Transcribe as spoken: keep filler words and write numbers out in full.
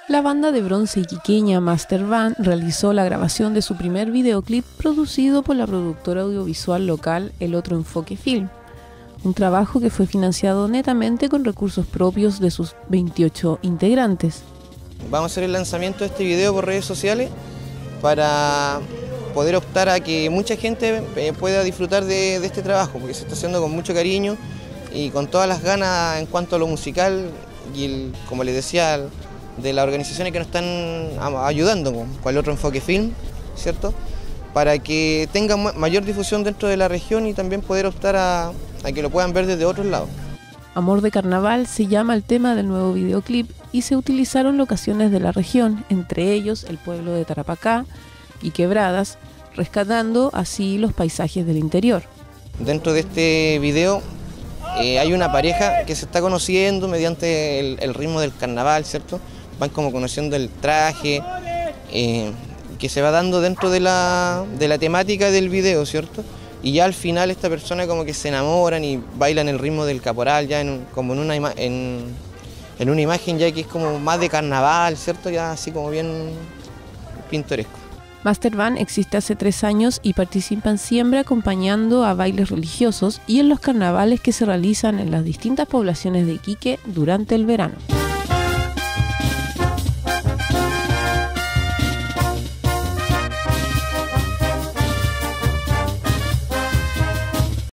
La banda de bronce iquiqueña Master Band realizó la grabación de su primer videoclip producido por la productora audiovisual local El Otro Enfoque Film, un trabajo que fue financiado netamente con recursos propios de sus veintiocho integrantes. Vamos a hacer el lanzamiento de este video por redes sociales para poder optar a que mucha gente pueda disfrutar de, de este trabajo, porque se está haciendo con mucho cariño y con todas las ganas en cuanto a lo musical y, el, como les decía, de las organizaciones que nos están ayudando, con el Otro Enfoque Film, ¿cierto? Para que tenga mayor difusión dentro de la región y también poder optar a, a que lo puedan ver desde otros lados. Amor de Carnaval se llama el tema del nuevo videoclip y se utilizaron locaciones de la región, entre ellos el pueblo de Tarapacá y Quebradas, rescatando así los paisajes del interior. Dentro de este video eh, hay una pareja que se está conociendo mediante el, el ritmo del carnaval, ¿cierto? Van como conociendo el traje, eh, que se va dando dentro de la, de la temática del video, ¿cierto? Y ya al final esta persona como que se enamoran y bailan el ritmo del caporal, ya en, como en una, en, en una imagen ya que es como más de carnaval, ¿cierto? Ya así como bien pintoresco. Master Band existe hace tres años y participan siempre acompañando a bailes religiosos y en los carnavales que se realizan en las distintas poblaciones de Iquique durante el verano.